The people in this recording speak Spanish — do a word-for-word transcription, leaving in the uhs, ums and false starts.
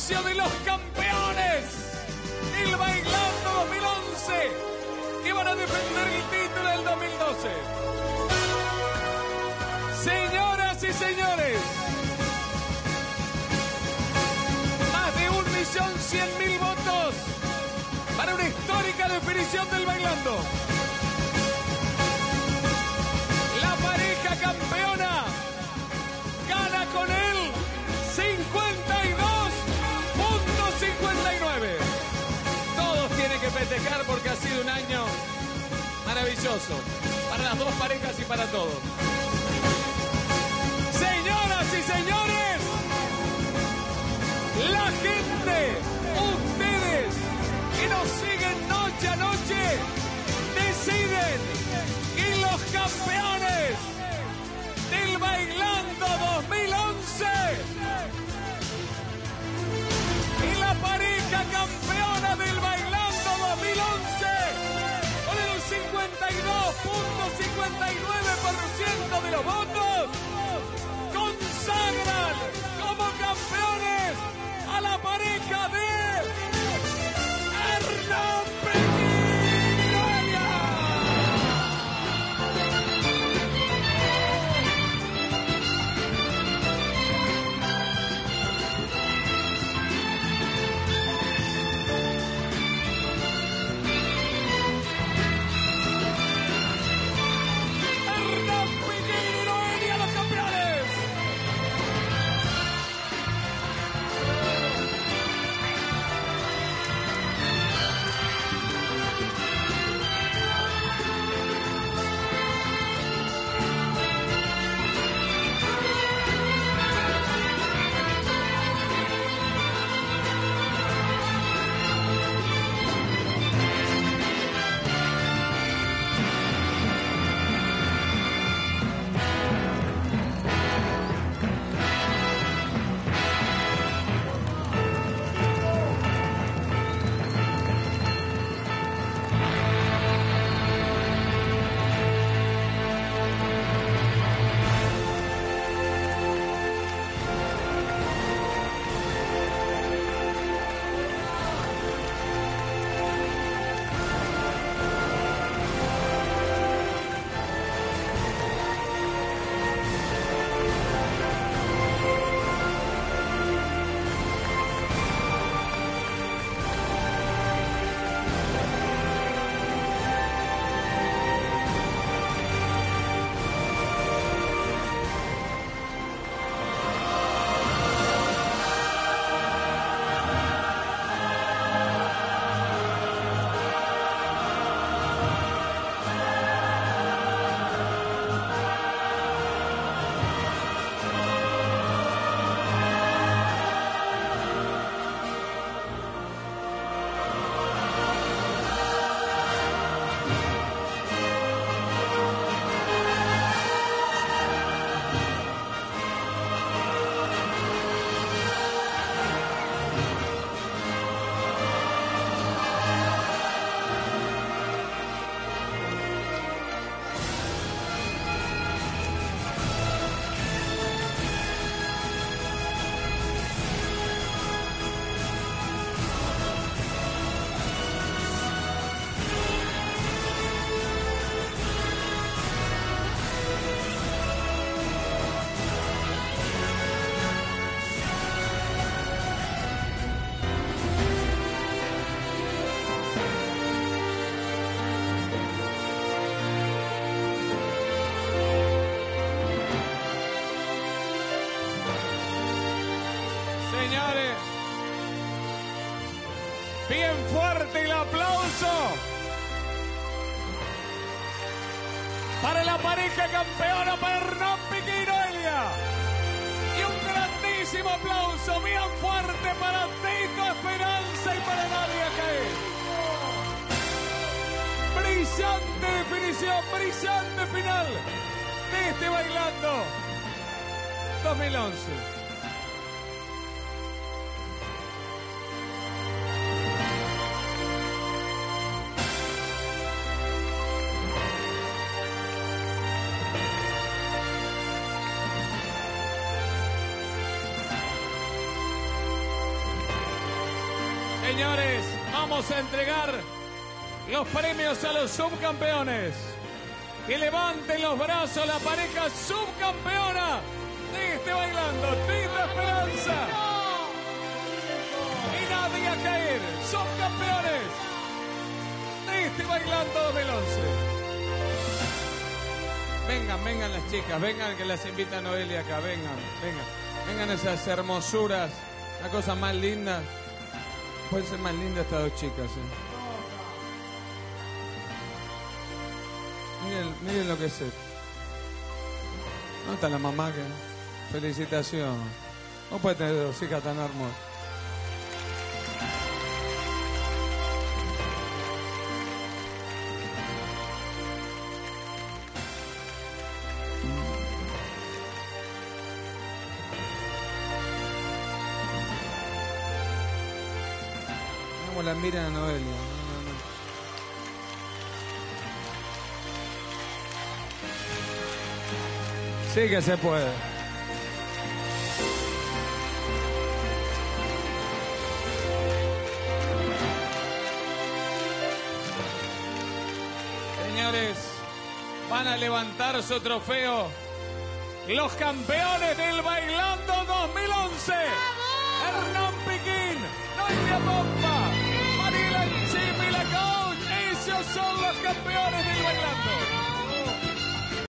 inicio de los campeones del Bailando dos mil once, que van a defender el título del dos mil doce. Señoras y señores, más de un millón cien mil votos para una histórica definición del Bailando. La pareja campeona gana con él cincuenta y dos punto cincuenta y nueve. Todos tienen que festejar porque ha sido un año maravilloso para las dos parejas y para todos. Señoras y señores, la gente, ustedes que nos siguen noche a noche, deciden que los campeones del Bailando dos mil once y la pareja campeona del Bailando dos mil once con el cincuenta y dos punto cincuenta y nueve por ciento de los votos consagran como campeones a la pareja de Hernán Pequín y Noelia. Hernán Pequín y Noelia, los campeones. Señores, bien fuerte el aplauso para la pareja campeona, para Hernán Pequín y Noelia. Y un grandísimo aplauso bien fuerte para Tito Esperanza y para Nadia Jaén. Brillante definición, brillante final de este Bailando dos mil once. Señores, vamos a entregar los premios a los subcampeones. Que levanten los brazos la pareja subcampeona de este Bailando. Tita Esperanza y Nadia Caer, subcampeones de este Bailando dos mil once. Vengan, vengan las chicas, vengan que las invita Noelia acá, vengan, vengan. Vengan esas hermosuras, la cosa más linda. Pueden ser más lindas estas dos chicas, ¿eh? Miren, miren lo que es esto. ¿Dónde está la mamá? Que... Felicitación. No puede tener dos hijas tan hermosas. Como la miran a Noelia. No, no, no. Sí que se puede. Señores, van a levantar su trofeo los campeones del Bailando dos mil